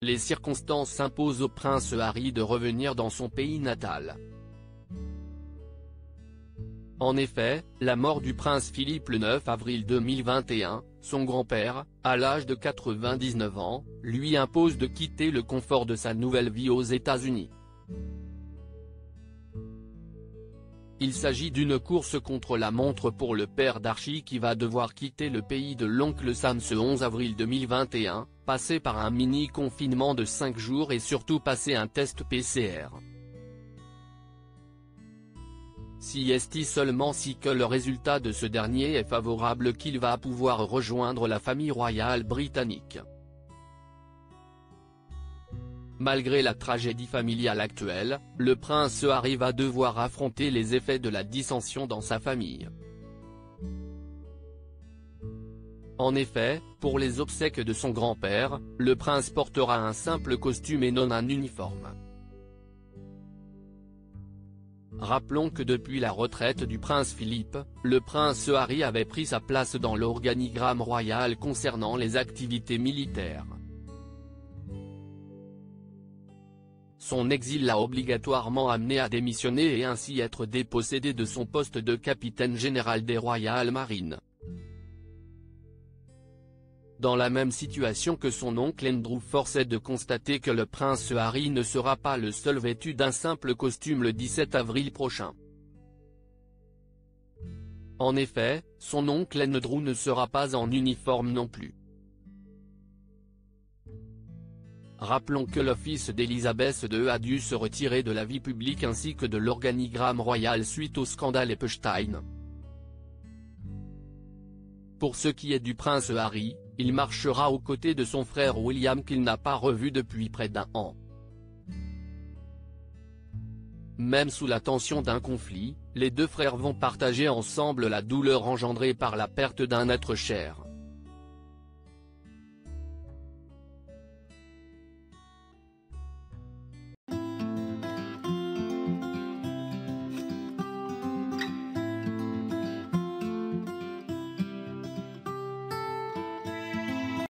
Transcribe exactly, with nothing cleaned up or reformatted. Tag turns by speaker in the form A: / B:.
A: les circonstances s'imposent au prince Harry de revenir dans son pays natal. En effet, la mort du prince Philippe le neuf avril deux mille vingt et un, son grand-père, à l'âge de quatre-vingt-dix-neuf ans, lui impose de quitter le confort de sa nouvelle vie aux États-Unis. Il s'agit d'une course contre la montre pour le père d'Archie qui va devoir quitter le pays de l'oncle Sam ce onze avril deux mille vingt et un, passer par un mini-confinement de cinq jours et surtout passer un test P C R. Si est seulement si que le résultat de ce dernier est favorable qu'il va pouvoir rejoindre la famille royale britannique. Malgré la tragédie familiale actuelle, le prince Harry va devoir affronter les effets de la dissension dans sa famille. En effet, pour les obsèques de son grand-père, le prince portera un simple costume et non un uniforme. Rappelons que depuis la retraite du prince Philippe, le prince Harry avait pris sa place dans l'organigramme royal concernant les activités militaires. Son exil l'a obligatoirement amené à démissionner et ainsi être dépossédé de son poste de capitaine général des Royal Marines. Dans la même situation que son oncle Andrew, force est de constater que le prince Harry ne sera pas le seul vêtu d'un simple costume le dix-sept avril prochain. En effet, son oncle Andrew ne sera pas en uniforme non plus. Rappelons que le fils d'Élisabeth deux a dû se retirer de la vie publique ainsi que de l'organigramme royal suite au scandale Epstein. Pour ce qui est du prince Harry, il marchera aux côtés de son frère William qu'il n'a pas revu depuis près d'un an. Même sous la tension d'un conflit, les deux frères vont partager ensemble la douleur engendrée par la perte d'un être cher.